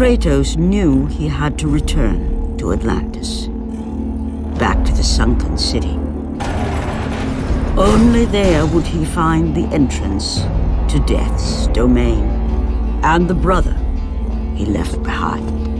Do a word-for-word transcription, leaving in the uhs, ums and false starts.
Kratos knew he had to return to Atlantis, back to the sunken city. Only there would he find the entrance to Death's domain, and the brother he left behind.